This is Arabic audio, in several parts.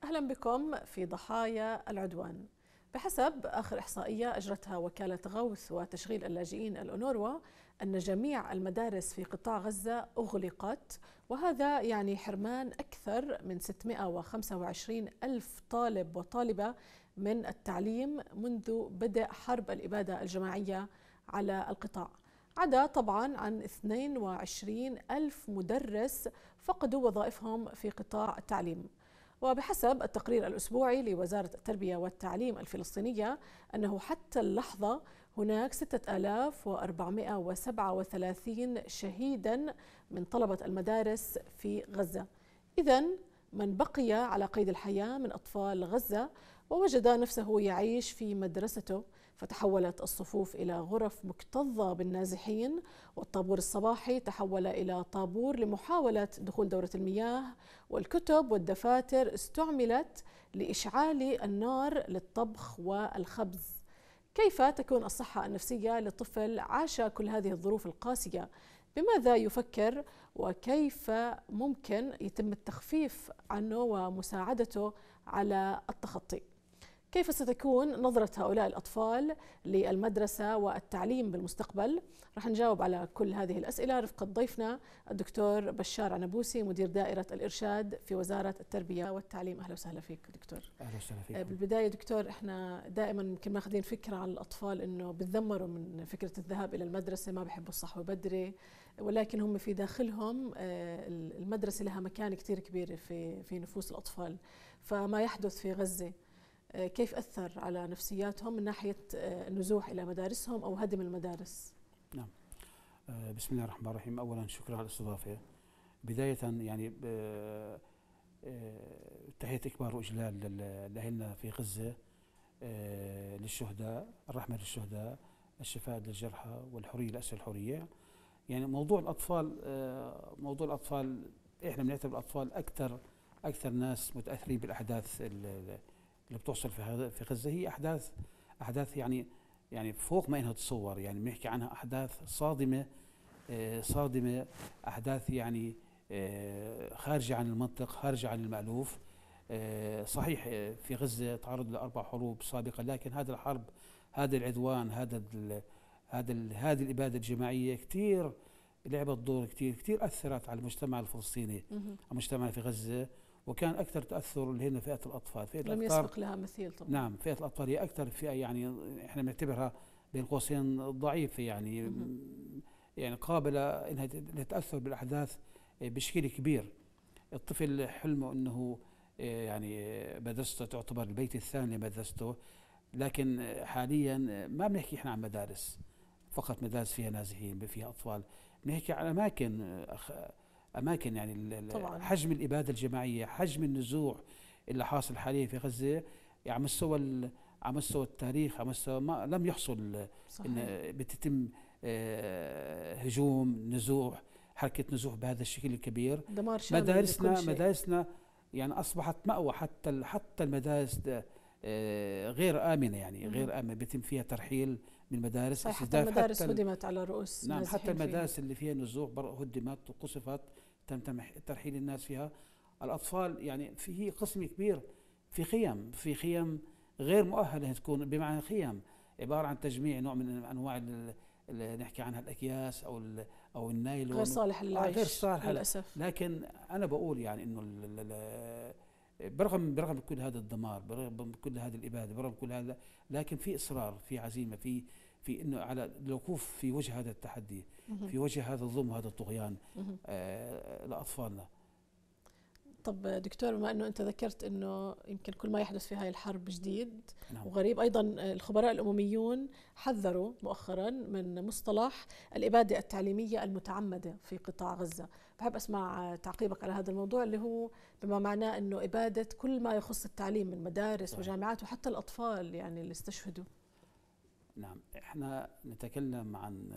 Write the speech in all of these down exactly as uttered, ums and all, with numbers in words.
أهلا بكم في ضحايا العدوان. بحسب آخر إحصائية أجرتها وكالة غوث وتشغيل اللاجئين الأونروا أن جميع المدارس في قطاع غزة أغلقت، وهذا يعني حرمان أكثر من ستمئة وخمسة وعشرين ألف طالب وطالبة من التعليم منذ بدء حرب الإبادة الجماعية على القطاع، عدا طبعا عن اثنين وعشرين ألف مدرس فقدوا وظائفهم في قطاع التعليم. وبحسب التقرير الأسبوعي لوزارة التربية والتعليم الفلسطينية أنه حتى اللحظة هناك ستة آلاف وأربعمئة وسبعة وثلاثين شهيدا من طلبة المدارس في غزة. إذن من بقي على قيد الحياة من أطفال غزة ووجد نفسه يعيش في مدرسته، فتحولت الصفوف إلى غرف مكتظة بالنازحين، والطابور الصباحي تحول إلى طابور لمحاولة دخول دورة المياه، والكتب والدفاتر استعملت لإشعال النار للطبخ والخبز. كيف تكون الصحة النفسية لطفل عاش كل هذه الظروف القاسية؟ بماذا يفكر؟ وكيف ممكن يتم التخفيف عنه ومساعدته على التخطي؟ كيف ستكون نظرة هؤلاء الأطفال للمدرسة والتعليم بالمستقبل؟ رح نجاوب على كل هذه الأسئلة رفقة ضيفنا الدكتور بشار عنبوسي، مدير دائرة الإرشاد في وزارة التربية والتعليم. أهلا وسهلا فيك دكتور. أهلا وسهلا فيك. بالبداية دكتور، إحنا دائما يمكن ماخذين فكرة عن الأطفال إنه بتذمروا من فكرة الذهاب إلى المدرسة، ما بحبوا الصحوة بدري، ولكن هم في داخلهم المدرسة لها مكان كتير كبير في في نفوس الأطفال. فما يحدث في غزة كيف أثر على نفسياتهم من ناحية النزوح إلى مدارسهم أو هدم المدارس؟ نعم. بسم الله الرحمن الرحيم. أولا شكرا على الاستضافة. بداية يعني تحية إكبار وإجلال لأهلنا في غزة، للشهداء، الرحمة للشهداء، الشفاء للجرحى، والحرية لأسر الحرية. يعني موضوع الأطفال، موضوع الأطفال إحنا بنعتبر الأطفال أكثر أكثر ناس متأثرين بالأحداث اللي بتحصل في في غزة. هي أحداث أحداث يعني يعني فوق ما إنها تتصور. يعني بنحكي عنها أحداث صادمة صادمة أحداث يعني خارجة عن المنطق، خارجة عن المألوف. صحيح في غزة تعرض لأربع حروب سابقة، لكن هذا الحرب، هذا العدوان، هذا ال هذا ال هذه الإبادة الجماعية كثير لعبت دور كثير كثير أثرت على المجتمع الفلسطيني، على المجتمع في غزة. وكان أكثر تأثر اللي هن فئة الأطفال. فئة لم يسبق لها مثيل طبعا. نعم، فئة الأطفال هي أكثر فئة، يعني إحنا بنعتبرها بين قوسين ضعيفة، يعني مم. يعني قابلة إنها تتأثر بالأحداث بشكل كبير. الطفل حلمه إنه يعني مدرسته تعتبر البيت الثاني لمدرسته، لكن حاليا ما بنحكي إحنا عن مدارس فقط، مدارس فيها نازحين فيها أطفال، بنحكي عن أماكن أماكن يعني طبعاً. حجم الإبادة الجماعية، حجم النزوع اللي حاصل حاليا في غزة، يعني على مستوى على مستوى التاريخ، على مستوى ما لم يحصل. صحيح. إن بتتم هجوم، نزوح، حركة نزوح بهذا الشكل الكبير. دمار شامل. مدارسنا مدارسنا يعني أصبحت مأوى، حتى حتى المدارس غير آمنة، يعني مم. غير آمنة، بيتم فيها ترحيل من المدارس. صحيح. حتى المدارس حتى هدمت على رؤوس. نعم، حتى المدارس فيها. اللي فيها نزوح هدمت وقصفت، تم ترحيل الناس فيها. الأطفال يعني فيه قسم كبير في خيم في خيم غير مؤهلة تكون، بمعنى خيم عبارة عن تجميع نوع من أنواع اللي نحكي عنها الأكياس أو أو النايلون، غير صالح للعيش غير صالح للأسف. لكن أنا بقول يعني إنه برغم برغم كل هذا الدمار، برغم كل هذه الإبادة، برغم كل هذا، لكن في إصرار، في عزيمة، في في إنه على الوقوف في وجه هذا التحدي، في وجه هذا الظلم وهذا الطغيان آه لأطفالنا. طب دكتور، بما أنه أنت ذكرت أنه يمكن كل ما يحدث في هاي الحرب جديد. نعم. وغريب، أيضا الخبراء الأمميون حذروا مؤخرا من مصطلح الإبادة التعليمية المتعمدة في قطاع غزة. بحب أسمع تعقيبك على هذا الموضوع، اللي هو بما معناه أنه إبادة كل ما يخص التعليم من مدارس طيب. وجامعات، وحتى الأطفال يعني اللي استشهدوا. نعم، إحنا نتكلم عن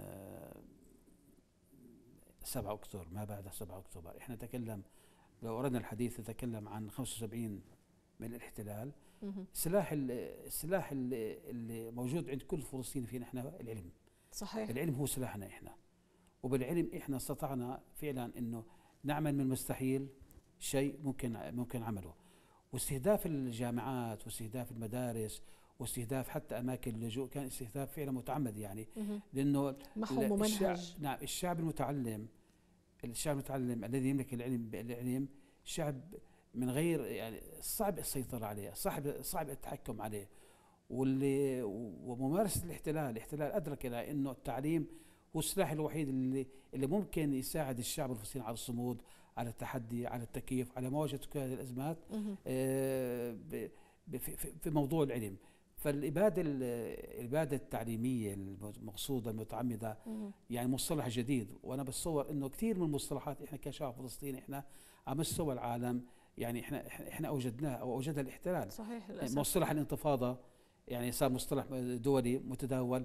سبعة أكتوبر، ما بعد سبعة أكتوبر. إحنا نتكلم، لو أردنا الحديث، نتكلم عن خمسة وسبعين من الاحتلال. السلاح السلاح اللي موجود عند كل فلسطيني فينا احنا العلم. صحيح. العلم هو سلاحنا احنا، وبالعلم احنا استطعنا فعلا انه نعمل من المستحيل شيء ممكن ممكن عمله. واستهداف الجامعات واستهداف المدارس واستهداف حتى اماكن اللجوء كان استهداف فعلا متعمد يعني. لانه محو ممنهج. نعم الشعب المتعلم الشعب المتعلم الذي يملك العلم العلم شعب من غير يعني صعب السيطرة عليه، صعب صعب التحكم عليه. واللي وممارسة الاحتلال الاحتلال أدرك إلى إنه التعليم هو السلاح الوحيد اللي اللي ممكن يساعد الشعب الفلسطيني على الصمود، على التحدي، على التكيف، على مواجهة كل هذه الأزمات آه في, في موضوع العلم. فالإبادة الإبادة التعليمية المقصودة المتعمدة يعني مصطلح جديد، وأنا بتصور إنه كثير من المصطلحات إحنا كشعب فلسطيني إحنا على مستوى العالم يعني إحنا إحنا أوجدناها أو أوجدها الاحتلال. صحيح للأسف. مصطلح الانتفاضة يعني صار مصطلح دولي متداول،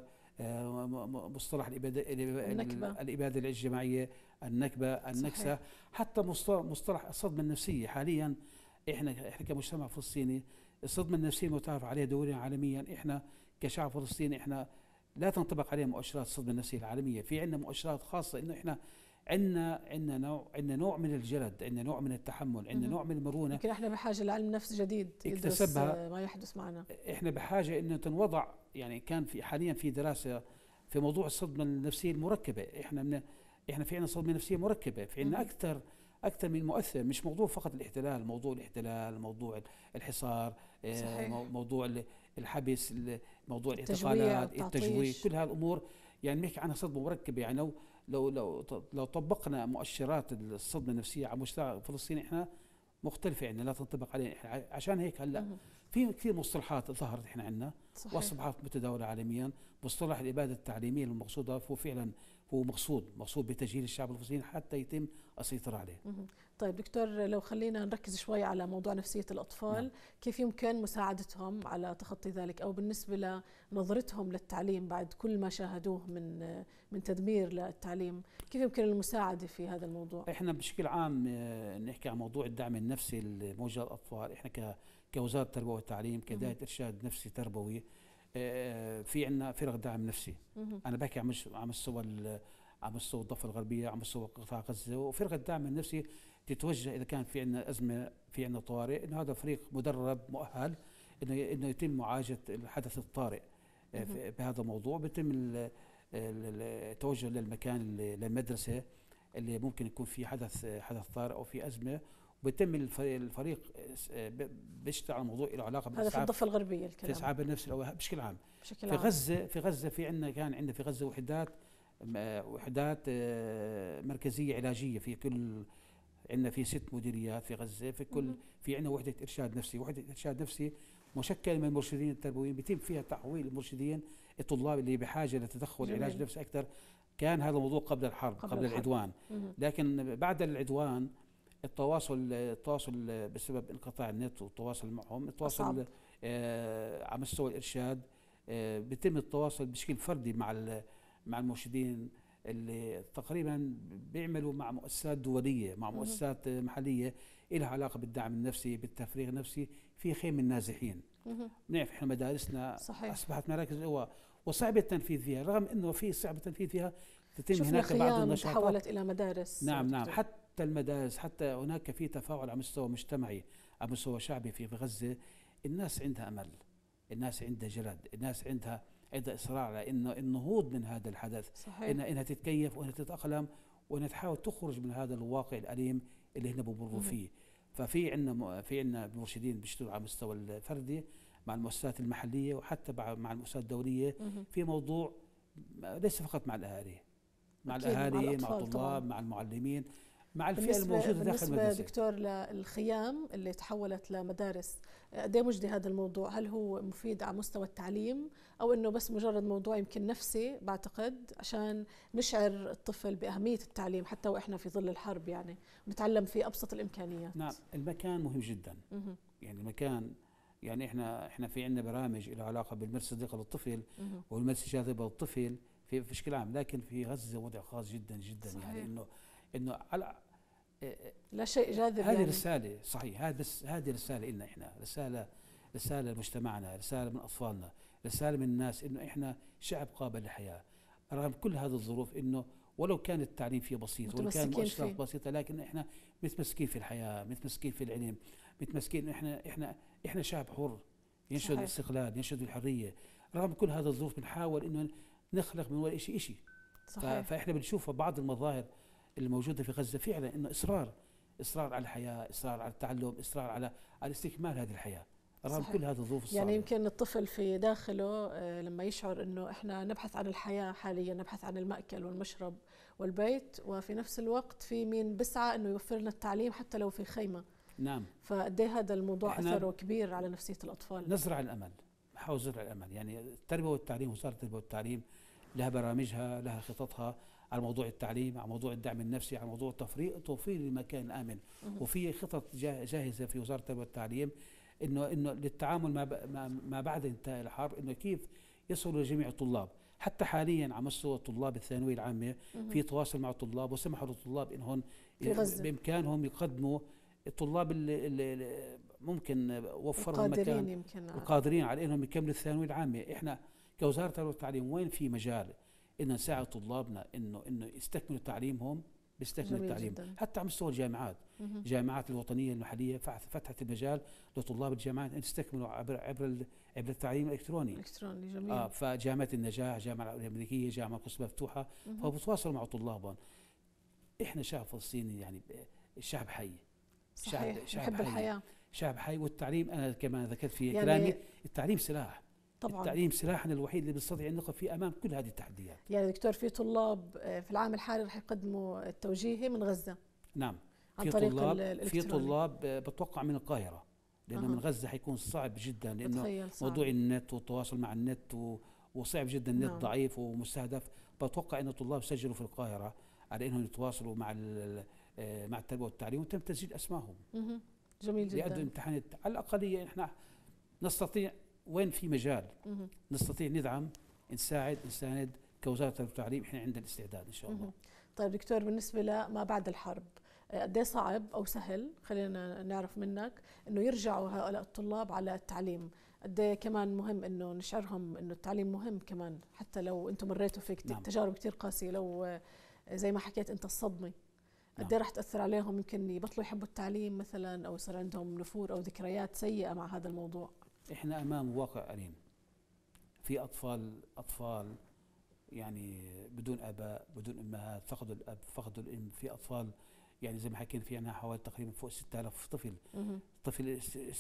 مصطلح الإبادة النكبة. الإبادة الجماعية، النكبة، النكسة. صحيح. حتى مصطلح الصدمة النفسية حاليا إحنا إحنا كمجتمع فلسطيني الصدمة النفسية المتعارف عليها دوليا عالميا إحنا كشعب فلسطيني إحنا لا تنطبق عليها مؤشرات الصدمة النفسية العالمية، في عندنا مؤشرات خاصة إنه إحنا عندنا عندنا نوع عندنا نوع من الجلد، عندنا نوع من التحمل، عندنا نوع من المرونة. يمكن احنا بحاجة لعلم نفس جديد يدرس ما يحدث معنا. احنا بحاجة إنه تنوضع يعني كان في حاليا في دراسة في موضوع الصدمة النفسية المركبة. احنا من احنا في عندنا صدمة نفسية مركبة، في عندنا أكثر أكثر من مؤثر، مش موضوع فقط الاحتلال، موضوع الاحتلال، موضوع الحصار، صحيح. موضوع الحبس، موضوع الاعتقالات، التجويع، كل هالأمور يعني بنحكي عنها صدمة مركبة. يعني لو لو لو لو طبقنا مؤشرات الصدمة النفسية على مستوى فلسطين احنا مختلفة عندنا لا تنطبق علينا احنا. عشان هيك هلا في كثير مصطلحات ظهرت احنا عندنا واصبحت متداولة عالميا. مصطلح الإبادة التعليمية المقصودة هو فعلا هو مقصود مقصود بتجهيل الشعب الفلسطيني حتى يتم السيطرة عليه. طيب دكتور، لو خلينا نركز شوي على موضوع نفسية الأطفال. نعم. كيف يمكن مساعدتهم على تخطي ذلك، أو بالنسبة لنظرتهم للتعليم بعد كل ما شاهدوه من من تدمير للتعليم، كيف يمكن المساعدة في هذا الموضوع؟ احنا بشكل عام نحكي عن موضوع الدعم النفسي الموجه للأطفال. احنا كوزارة التربية والتعليم كداية إرشاد نفسي تربوي في عندنا فرق دعم نفسي. أنا بحكي عن على مستوى على مستوى الضفة الغربية، على مستوى قطاع غزة. وفرقة الدعم النفسي تتوجه إذا كان في عندنا أزمة، في عندنا طوارئ، إنه هذا فريق مدرب مؤهل إنه إنه يتم معالجة الحدث الطارئ بهذا الموضوع. بيتم التوجه للمكان للمدرسة اللي ممكن يكون في حدث حدث طارئ أو في أزمة، وبيتم الفريق بيشتغل على موضوع له علاقة بالإسعاف. هذا في الضفة الغربية الكلام. في إسعاف النفس بشكل عام. بشكل في عام. غزة في غزة في عندنا كان عندنا في غزة وحدات وحدات مركزية علاجية في كل عندنا في ست مديريات في غزة. في كل في عندنا وحدة إرشاد نفسي. وحدة إرشاد نفسي مشكل من المرشدين التربويين، بيتم فيها تحويل المرشدين الطلاب اللي بحاجة لتدخل جميل. علاج نفسي أكثر. كان هذا الموضوع قبل الحرب، قبل, قبل الحرب. العدوان. مم. لكن بعد العدوان التواصل التواصل بسبب انقطاع النت والتواصل معهم، التواصل آه على مستوى الإرشاد آه بيتم التواصل بشكل فردي مع مع المرشدين اللي تقريبا بيعملوا مع مؤسسات دولية، مع مؤسسات محلية لها علاقة بالدعم النفسي، بالتفريغ النفسي في خيم النازحين. بنعرف احنا مدارسنا صحيح. أصبحت مراكز قوى وصعب التنفيذ فيها، رغم انه في صعب التنفيذ فيها تتم هناك بعض النشاطات تحولت الى مدارس. نعم نعم حتى المدارس، حتى هناك في تفاعل على مستوى مجتمعي، على مستوى شعبي في غزة. الناس عندها امل، الناس عندها جلد، الناس عندها عندها اصرار على انه النهوض من هذا الحدث. صحيح. إنها, انها تتكيف وانها تتاقلم وانها تحاول تخرج من هذا الواقع الاليم اللي هنا بمروا فيه. ففي عندنا في عندنا مرشدين بيشتغلوا على المستوى الفردي مع المؤسسات المحليه وحتى مع المؤسسات الدوليه في موضوع ليس فقط مع الاهالي، مع الاهالي، مع الطلاب، مع المعلمين، مع الفئه الموجوده داخل المدرسه. بالنسبه دكتور للخيام اللي تحولت لمدارس، قد ايه مجدي هذا الموضوع؟ هل هو مفيد على مستوى التعليم او انه بس مجرد موضوع يمكن نفسي؟ بعتقد عشان نشعر الطفل باهميه التعليم حتى واحنا في ظل الحرب، يعني نتعلم في ابسط الامكانيات. نعم، المكان مهم جدا. مه. يعني المكان، يعني احنا احنا في عندنا برامج لها علاقه بالمدرسه الصديقه للطفل والمدرسه الجاذبه للطفل في بشكل عام، لكن في غزه وضع خاص جدا جدا. صحيح. يعني انه انه على لا شيء جاذب. هذه يعني رساله صحيح، هذه بس هذه رساله لنا احنا، رساله رساله لمجتمعنا، رساله من اطفالنا، رساله من الناس انه احنا شعب قابل للحياه رغم كل هذه الظروف. انه ولو كان التعليم فيه بسيط ولو كان المؤشرات بسيطه، لكن احنا متمسكين في الحياه، متمسكين في العلم، متمسكين احنا احنا احنا شعب حر ينشد صحيح. الاستقلال، ينشد الحريه. رغم كل هذا الظروف بنحاول انه نخلق من ولا شيء شيء. صحيح. فاحنا بنشوف بعض المظاهر اللي موجوده في غزه فعلا انه اصرار اصرار على الحياه، اصرار على التعلم، اصرار على على استكمال هذه الحياه رغم صحيح. كل هذه الظروف الصعبه. يعني يمكن الطفل في داخله لما يشعر انه احنا نبحث عن الحياه حاليا، نبحث عن المأكل والمشرب والبيت، وفي نفس الوقت في مين بسعى انه يوفر لنا التعليم حتى لو في خيمه. نعم. فقد ايه هذا الموضوع اثره كبير على نفسيه الاطفال. نزرع الامل، نحاول زرع الامل. يعني التربيه والتعليم، وزاره التربيه والتعليم لها برامجها، لها خططها على موضوع التعليم، على موضوع الدعم النفسي، على موضوع توفير توفير المكان الامن. وفي خطط جاهزه في وزاره التربيه والتعليم انه انه للتعامل ما ما بعد انتهاء الحرب، انه كيف يصلوا لجميع الطلاب. حتى حاليا على مستوى طلاب الثانويه العامه في تواصل مع الطلاب، وسمحوا للطلاب انهم بامكانهم يقدموا الطلاب اللي, اللي ممكن وفروا المكان يمكن القادرين على انهم يكملوا الثانويه العامه. احنا كوزاره التربيه والتعليم وين في مجال ان نساعد طلابنا انه انه يستكملوا تعليمهم، بيستكملوا التعليم. جداً. حتى على مستوى الجامعات، الجامعات الوطنيه المحليه فتحت المجال لطلاب الجامعات ان يستكملوا عبر عبر عبر التعليم الالكتروني. الالكتروني جميل. اه فجامعه النجاح، الجامعه الامريكيه، جامعه القدس مفتوحه، فبتواصلوا مع طلابهم. احنا شعب فلسطيني يعني شعب حي. صحيح. شعب شعب حي. الحياه. شعب حي. والتعليم انا كمان ذكرت في يعني كلامي التعليم سلاح. طبعا. التعليم سلاحنا الوحيد اللي بنستطيع ان نقف فيه امام كل هذه التحديات. يعني دكتور في طلاب في العام الحالي رح يقدموا التوجيهي من غزه. نعم. عن في طريق طلاب في طلاب بتوقع من القاهره، لانه أه. من غزه حيكون صعب جدا، لانه موضوع النت والتواصل مع النت وصعب جدا، النت نعم. ضعيف ومستهدف. بتوقع ان الطلاب سجلوا في القاهره على انهم يتواصلوا مع مع التربيه والتعليم، وتم تسجيل اسمائهم. جميل جدا. ليأدوا امتحانات. على الاقليه احنا نستطيع وين في مجال مه. نستطيع ندعم، نساعد، نساند كوزاره التربيه والتعليم. احنا عندنا الاستعداد ان شاء الله. مه. طيب دكتور، بالنسبه لما بعد الحرب قد ايه صعب او سهل، خلينا نعرف منك، انه يرجعوا هؤلاء الطلاب على التعليم؟ قد ايه كمان مهم انه نشعرهم انه التعليم مهم كمان، حتى لو انتم مريتوا في كتير نعم. تجارب كثير قاسيه، لو زي ما حكيت انت الصدمه، قد ايه رح تاثر عليهم؟ يمكن يبطلوا يحبوا التعليم مثلا، او يصير عندهم نفور او ذكريات سيئه مع هذا الموضوع. احنا امام واقع أليم. في اطفال اطفال يعني بدون اباء، بدون امهات، فقدوا الاب، فقدوا الام. في اطفال يعني زي ما حكينا في عندنا حوالي تقريبا فوق ستة آلاف طفل. مه. طفل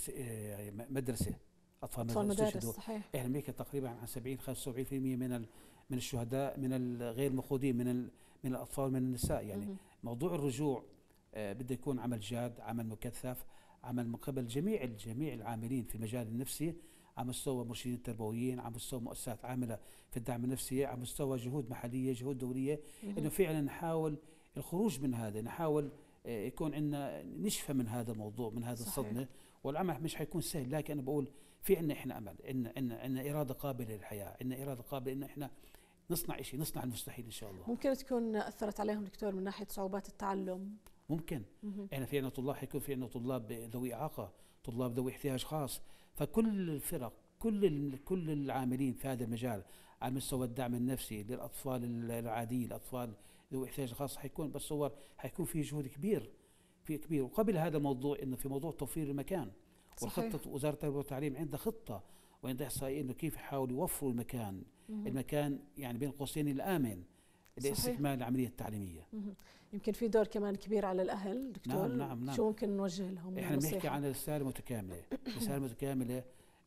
مدرسه، اطفال, أطفال مدارس. صحيح. احنا بنحكي تقريبا عن سبعين خمسة وسبعين بالمئة من من الشهداء من الغير مخوضين، من من الاطفال، من النساء. يعني مه. موضوع الرجوع آه بده يكون عمل جاد، عمل مكثف، عمل من قبل جميع جميع العاملين في المجال النفسي، على مستوى مرشدين التربويين، على مستوى مؤسسات عامله في الدعم النفسي، على مستوى جهود محليه، جهود دوليه، انه فعلا نحاول الخروج من هذا، نحاول يكون عندنا نشفى من هذا الموضوع، من هذا صحيح. الصدمه. والعمل مش حيكون سهل، لكن انا بقول في عندنا احنا امل، عندنا عندنا عندنا اراده قابله للحياه، عندنا اراده قابله ان احنا نصنع شيء، نصنع المستحيل ان شاء الله. ممكن تكون اثرت عليهم دكتور من ناحيه صعوبات التعلم؟ ممكن. مه. احنا في عندنا طلاب، حيكون في عندنا طلاب ذوي اعاقه، طلاب ذوي احتياج خاص. فكل الفرق، كل كل العاملين في هذا المجال على مستوى الدعم النفسي للاطفال العاديين، الاطفال ذوي احتياج خاص، حيكون بتصور حيكون في جهود كبير في كبير. وقبل هذا الموضوع انه في موضوع توفير المكان، والخطه وزاره التربيه والتعليم عندها خطه وعندها احصائيه انه كيف يحاولوا يوفروا المكان، مه. المكان يعني بين قوسين الامن لاستكمال العمليه التعليميه. مه. يمكن في دور كمان كبير على الاهل دكتور. نعم نعم نعم. شو ممكن نوجه لهم؟ احنا بنحكي عن رساله متكامله، رساله متكامله.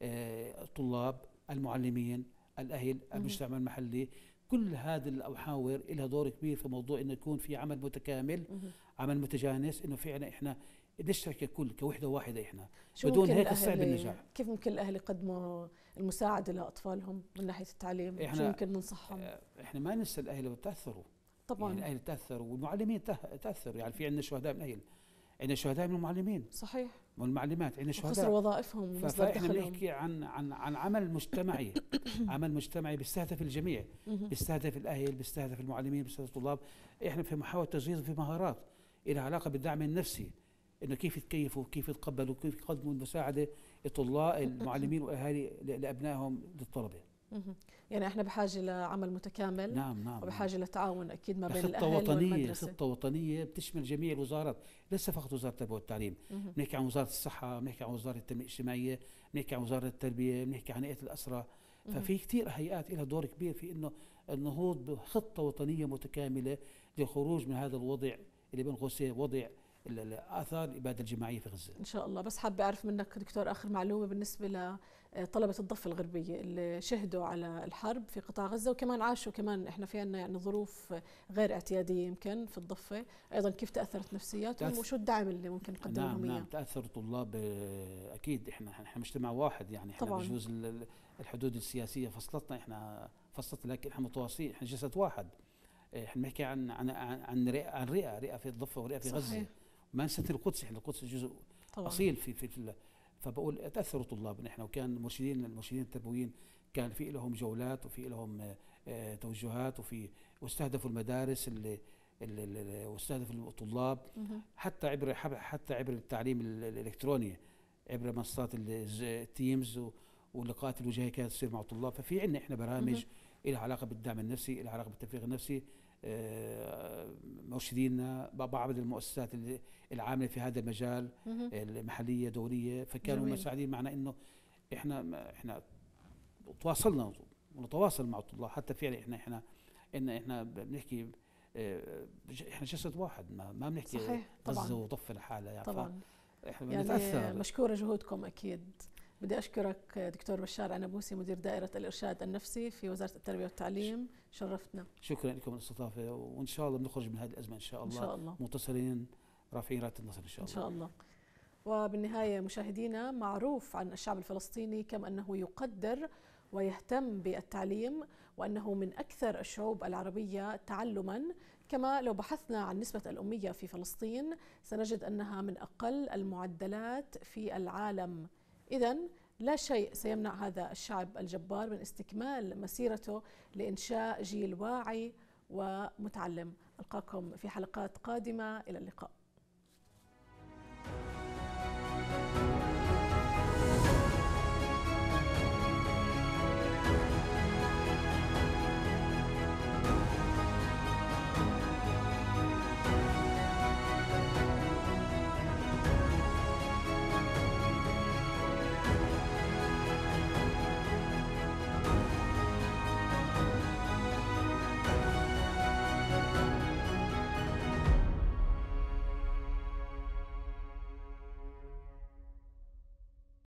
آه، الطلاب، المعلمين، الاهل، المجتمع المحلي، كل هذه المحاور لها دور كبير في موضوع انه يكون في عمل متكامل، عمل متجانس، انه فعلا احنا نشترك ككل كوحده واحده. احنا بدون هيك صعب النجاح. كيف ممكن الاهل يقدموا المساعده لاطفالهم من ناحيه التعليم؟ شو ممكن ننصحهم؟ احنا ما ننسى الاهل بتاثروا طبعا. يعني الاهل تاثروا والمعلمين تاثروا. يعني في عندنا شهداء من الاهل، عندنا شهداء من المعلمين. صحيح. والمعلمات عندنا شهداء خسروا وظائفهم ومصدر دخلهم. فاحنا بنحكي عن عن عن عمل مجتمعي عمل مجتمعي بيستهدف الجميع، بيستهدف الاهل، بيستهدف المعلمين، بيستهدف الطلاب. احنا في محاولة تجهيزهم في مهارات لها علاقه بالدعم النفسي، انه كيف يتكيفوا، كيف يتقبلوا، كيف يقدموا المساعده الطلاب المعلمين والاهالي لابنائهم للطلبه. يعني احنا بحاجه لعمل متكامل. نعم نعم وبحاجه نعم. لتعاون اكيد ما بين خطة الاهل وطنية، والمدرسه. خطة وطنية بتشمل جميع الوزارات، ليس فقط وزارة التربية والتعليم. بنحكي عن وزارة الصحة، بنحكي عن وزارة التنمية الاجتماعية، بنحكي عن وزارة التربية، بنحكي عن هيئة الأسرة. ففي كثير هيئات لها دور كبير في انه النهوض بخطة وطنية متكاملة للخروج من هذا الوضع اللي بين قوسين وضع آثار الإبادة الجماعية في غزة. إن شاء الله. بس حابة أعرف منك دكتور آخر معلومة بالنسبة لطلبة الضفة الغربية اللي شهدوا على الحرب في قطاع غزة وكمان عاشوا كمان إحنا في عنا يعني ظروف غير اعتيادية يمكن في الضفة، أيضا كيف تأثرت نفسياتهم وشو الدعم اللي ممكن نقدمه لهم إياه؟ نعم نعم تأثر الطلاب أكيد. إحنا إحنا مجتمع واحد يعني، إحنا طبعاً. بجوز الحدود السياسية فصلتنا، إحنا فصلت لكن إحنا متواصلين، إحنا جسد واحد. إحنا بنحكي عن عن عن رئة عن رئة رئة في الضفة ورئة في غزة. ما نسيت القدس، احنا القدس جزء طبعا اصيل في في, في فبقول تاثروا طلابنا احنا، وكان المرشدين المرشدين التربويين كان في لهم جولات وفي لهم اه توجهات، وفي واستهدفوا المدارس اللي, اللي, اللي واستهدفوا الطلاب حتى عبر حتى عبر التعليم الالكتروني، عبر منصات التيمز واللقاءات الوجاهيه كانت تصير مع الطلاب. ففي عندنا احنا برامج لها علاقه بالدعم النفسي، لها علاقه بالتفريغ النفسي. مرشدينا بعض المؤسسات العامله في هذا المجال المحليه دوليه، فكانوا جميل. مساعدين معنا انه احنا احنا تواصلنا ونتواصل مع الطلاب حتى فعلا احنا احنا ان احنا بنحكي احنا جسد واحد، ما ما بنحكي غزه وضفه لحالها يعني. طبعا احنا يعني بنتاثر. مشكوره جهودكم اكيد. بدي أشكرك دكتور بشار عنبوسي مدير دائرة الإرشاد النفسي في وزارة التربية والتعليم، شرفتنا. شكرا لكم الاستضافة، وإن شاء الله بنخرج من هذه الأزمة إن شاء الله إن شاء الله منتصرين رافعين راية النصر إن شاء الله. إن شاء الله. وبالنهاية مشاهدينا، معروف عن الشعب الفلسطيني كم أنه يقدر ويهتم بالتعليم، وأنه من أكثر الشعوب العربية تعلما. كما لو بحثنا عن نسبة الأمية في فلسطين سنجد أنها من أقل المعدلات في العالم. إذن لا شيء سيمنع هذا الشعب الجبار من استكمال مسيرته لإنشاء جيل واعي ومتعلم. ألقاكم في حلقات قادمة، إلى اللقاء.